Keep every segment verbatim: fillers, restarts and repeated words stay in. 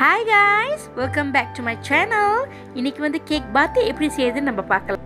Hi guys, welcome back to my channel. இன்னைக்கு வந்து cake பாத் எப்படி செய்யறதுன்னு நம்ம பார்க்கலாம்.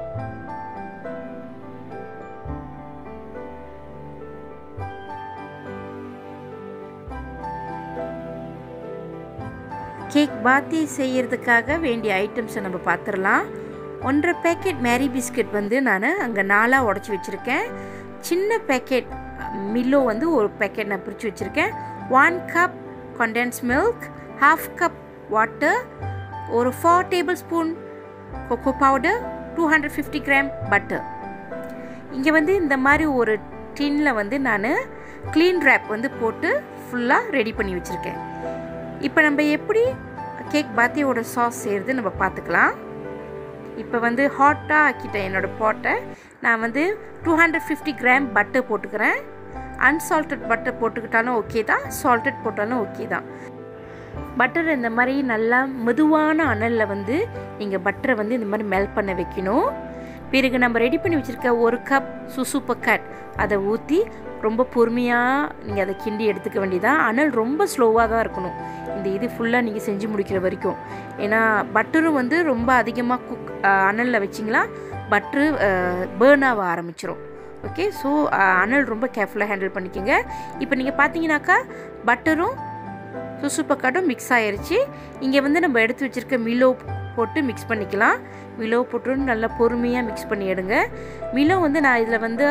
கேக் பாத் செய்யறதுக்காக வேண்டிய ஐட்டம்ஸ் நம்ம பார்த்துடலாம். ஒன்றரை பேக்கெட் மேரி பிஸ்கட் வந்து நான் அங்கே நாலாக உடச்சி வச்சுருக்கேன். சின்ன பேக்கெட் மில்லோ வந்து ஒரு பேக்கெட் நான் பிரித்து வச்சுருக்கேன். One cup condensed milk, half cup water, ஒரு four tablespoon cocoa powder, two hundred fifty gram butter. இங்கே வந்து இந்த மாதிரி ஒரு டின்னில் வந்து நான் க்ளீன் ரேப் வந்து போட்டு ஃபுல்லாக ரெடி பண்ணி வச்சுருக்கேன். இப்போ நம்ம எப்படி கேக் பாத்தியோட சாஸ் செய்கிறது நம்ம பார்த்துக்கலாம். இப்போ வந்து ஹாட்டாக ஆக்கிட்டேன் என்னோடய பாட்டை. நான் வந்து two hundred fifty gram butter போட்டுக்கிறேன். அன்சால்டட் பட்டர் போட்டுக்கிட்டாலும் ஓகே தான், சால்டட் போட்டாலும் ஓகே தான். பட்டர் இந்த மாதிரி நல்லா மெதுவான அனலில் வந்து நீங்கள் பட்டரை வந்து இந்த மாதிரி மெல்ட் பண்ண வைக்கணும். பிறகு நம்ம ரெடி பண்ணி வச்சுருக்க ஒரு கப் சுசூப்பர் கட் அதை ஊற்றி ரொம்ப பொறுமையாக நீங்கள் அதை கிண்டி எடுத்துக்க வேண்டியதான். அனல் ரொம்ப ஸ்லோவாக தான் இருக்கணும் இந்த இது ஃபுல்லாக நீங்கள் செஞ்சு முடிக்கிற வரைக்கும். ஏன்னா பட்டரும் வந்து ரொம்ப அதிகமாக குக் அனலில் வச்சிங்களா பட்ரு பேர்ன் ஆக ஆரம்பிச்சிடும். ஓகே, ஸோ அனல் ரொம்ப கேர்ஃபுல்லாக ஹேண்டில் பண்ணிக்கோங்க. இப்போ நீங்கள் பார்த்தீங்கன்னாக்கா பட்டரும் சுசுப்பக்காடும் மிக்ஸ் ஆகிருச்சு. இங்கே வந்து நம்ம எடுத்து வச்சுருக்க மிலோ போட்டு மிக்ஸ் பண்ணிக்கலாம். மிலோ போட்டு நல்லா பொறுமையாக மிக்ஸ் பண்ணி எடுங்க. மிலோ வந்து நான் இதில் வந்து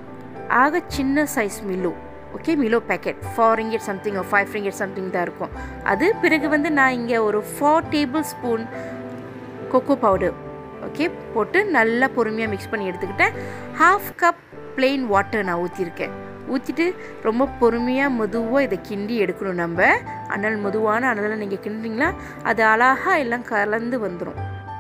ஆக சின்ன size Milo, okay, Milo packet four ringgit something five ringgit something தான் இருக்கும் அது. பிறகு வந்து நான் இங்கே ஒரு four tablespoon cocoa powder okay போட்டு நல்லா பொறுமையாக மிக்ஸ் பண்ணி எடுத்துக்கிட்டேன். ஹாஃப் கப் பிளெயின் வாட்டர் நான் ஊற்றிருக்கேன். ஊற்றிட்டு ரொம்ப பொறுமையாக மெதுவாக இதை கிண்டி எடுக்கணும். நம்ம அனல் மெதுவான அனலில் நீங்கள் கிண்டிங்களா அது அழகாக எல்லாம் கலந்து வந்துடும்.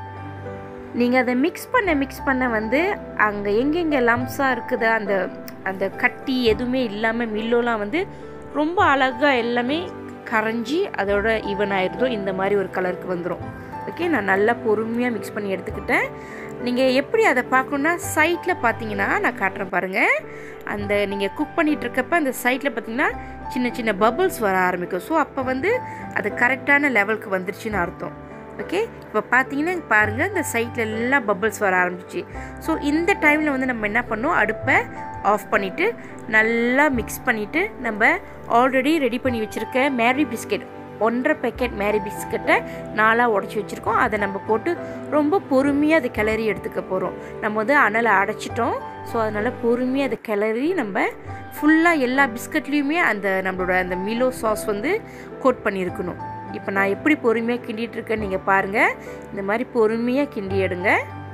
நீங்கள் அதை மிக்ஸ் பண்ண மிக்ஸ் பண்ண வந்து அங்கே எங்கெங்கே லம்ஸாக இருக்குது அந்த அந்த கட்டி எதுவுமே இல்லாமல் மில்லோலாம் வந்து ரொம்ப அழகாக எல்லாமே கரைஞ்சி அதோட ஈவன் ஆகிடுதோ இந்த மாதிரி ஒரு கலருக்கு வந்துடும். ஓகே, நான் நல்லா பொறுமையாக மிக்ஸ் பண்ணி எடுத்துக்கிட்டேன். நீங்கள் எப்படி அதை பார்க்கணுன்னா சைட்டில் பார்த்தீங்கன்னா நான் காட்டுறேன் பாருங்கள். அந்த நீங்கள் குக் பண்ணிகிட்ருக்கப்ப அந்த சைட்டில் பார்த்தீங்கன்னா சின்ன சின்ன பபுள்ஸ் வர ஆரம்பிக்கும். ஸோ அப்போ வந்து அது கரெக்டான லெவலுக்கு வந்துருச்சுன்னு அர்த்தம். ஓகே, இப்போ பார்த்தீங்கன்னா பாருங்கள் இந்த சைட்டில் எல்லாம் பபுள்ஸ் வர ஆரம்பிச்சிச்சு. ஸோ இந்த டைமில் வந்து நம்ம என்ன பண்ணோம், அடுப்பை ஆஃப் பண்ணிவிட்டு நல்லா மிக்ஸ் பண்ணிவிட்டு நம்ம ஆல்ரெடி ரெடி பண்ணி வச்சுருக்க மேரி பிஸ்கெட் ஒன்றரை பேக்கெட் மேரி பிஸ்கட்டை நாலாக உடச்சி வச்சுருக்கோம். அதை நம்ம போட்டு ரொம்ப பொறுமையாக அதை கிளறி எடுத்துக்க போகிறோம். நம்ம வந்து அனலை அடைச்சிட்டோம். ஸோ அதனால் பொறுமையாக அதை கிளறி நம்ம ஃபுல்லாக எல்லா பிஸ்கட்லேயுமே அந்த நம்மளோட அந்த மிலோ சாஸ் வந்து கோட் பண்ணியிருக்கணும். இப்போ நான் எப்படி பொறுமையாக கிண்டிகிட்டு இருக்கேன்னு நீங்கள் பாருங்கள். இந்த மாதிரி பொறுமையாக கிண்டி எடுங்க.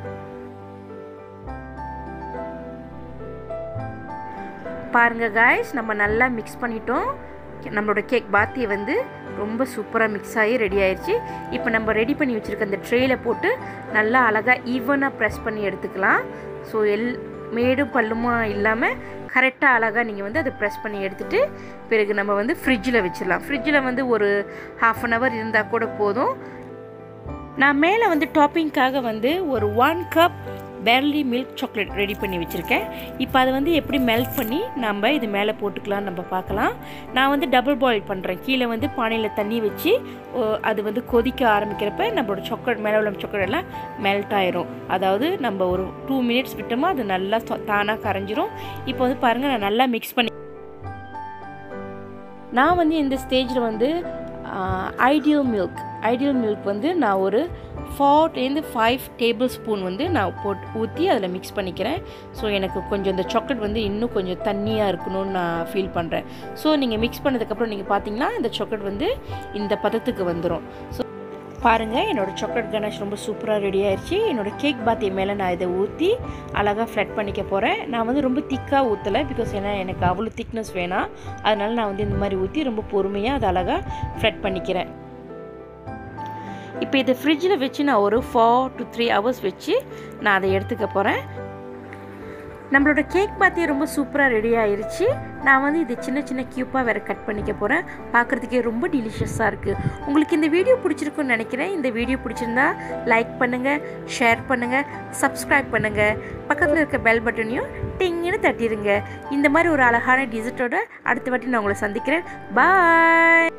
பாருங்கள் காய்ஸ், நம்ம நல்லா மிக்ஸ் பண்ணிட்டோம். நம்மளோட கேக் பாத்தி வந்து ரொம்ப சூப்பராக மிக்ஸ் ஆகி ரெடி ஆயிடுச்சு. இப்போ நம்ம ரெடி பண்ணி வச்சுருக்க அந்த ட்ரேயில் போட்டு நல்லா அழகாக ஈவனாக ப்ரெஸ் பண்ணி எடுத்துக்கலாம். ஸோ எல் மேடும் பல்லுமா இல்லாமல் கரெக்டாக அழகாக நீங்கள் வந்து அதை ப்ரெஸ் பண்ணி எடுத்துகிட்டு பிறகு நம்ம வந்து ஃப்ரிட்ஜில் வச்சிடலாம். ஃப்ரிட்ஜில் வந்து ஒரு ஹாஃப் அன் ஹவர் இருந்தால் கூட போதும். நான் மேலே வந்து டாப்பிங்காக வந்து ஒரு one cup pearly milk chocolate ready பண்ணி வச்சுருக்கேன். இப்போ அதை வந்து எப்படி மெல்ட் பண்ணி நம்ம இது மேலே போட்டுக்கலாம்னு நம்ம பார்க்கலாம். நான் வந்து டபுள் பாயில் பண்ணுறேன். கீழே வந்து பானையில் தண்ணி வச்சு அது வந்து கொதிக்க ஆரம்பிக்கிறப்ப நம்மளோட சாக்லேட் மேலே உள்ள சாக்லேட் எல்லாம் மெல்ட் ஆயிரும். அதாவது நம்ம ஒரு டூ மினிட்ஸ் விட்டோமா அது நல்லா தானாக கரைஞ்சிரும். இப்போ வந்து பாருங்கள் நான் நல்லா மிக்ஸ் பண்ணி நான் வந்து இந்த ஸ்டேஜில் வந்து ஐடியல் மில்க் ஐடியல் மில்க் வந்து நான் ஒரு ஃபோர்லேருந்து ஃபைவ் டேபிள் ஸ்பூன் வந்து நான் போட்டு ஊற்றி அதில் மிக்ஸ் பண்ணிக்கிறேன். ஸோ எனக்கு கொஞ்சம் இந்த சாக்லேட் வந்து இன்னும் கொஞ்சம் தண்ணியாக இருக்கணும்னு நான் ஃபீல் பண்ணுறேன். ஸோ நீங்கள் மிக்ஸ் பண்ணதுக்கப்புறம் நீங்கள் பார்த்தீங்கன்னா இந்த சாக்லேட் வந்து இந்த பதத்துக்கு வந்துடும். ஸோ பாருங்கள் என்னோடய சாக்லேட் கனாஷ் ரொம்ப சூப்பராக ரெடி ஆயிடுச்சு. என்னோடய கேக் பாத்தி மேலே நான் இதை ஊற்றி அழகாக ஃப்ளட் பண்ணிக்க போகிறேன். நான் வந்து ரொம்ப திக்காக ஊற்றலை, பிகாஸ் ஏன்னா எனக்கு அவ்வளோ திக்னஸ் வேணாம். அதனால் நான் வந்து இந்த மாதிரி ஊற்றி ரொம்ப பொறுமையாக அதை அழகாக ஃப்ளட் பண்ணிக்கிறேன். இப்போ இதை ஃப்ரிட்ஜில் வச்சு நான் ஒரு ஃபோர் டு த்ரீ ஹவர்ஸ் வச்சு நான் அதை எடுத்துக்க போகிறேன். நம்மளோட கேக் பாத்தி ரொம்ப சூப்பராக ரெடி ஆயிடுச்சு. நான் வந்து இது சின்ன சின்ன க்யூப்பாக வேறு கட் பண்ணிக்க போகிறேன். பார்க்குறதுக்கே ரொம்ப டெலிஷியஸாக இருக்குது. உங்களுக்கு இந்த வீடியோ பிடிச்சிருக்குன்னு நினைக்கிறேன். இந்த வீடியோ பிடிச்சிருந்தா லைக் பண்ணுங்கள், ஷேர் பண்ணுங்கள், சப்ஸ்கிரைப் பண்ணுங்கள். பக்கத்தில் இருக்க பெல் பட்டனையும் டிங்குன்னு தட்டிடுங்க. இந்த மாதிரி ஒரு அழகான டிசர்ட்டோட அடுத்த வாட்டி நான் உங்களை சந்திக்கிறேன். பாய்.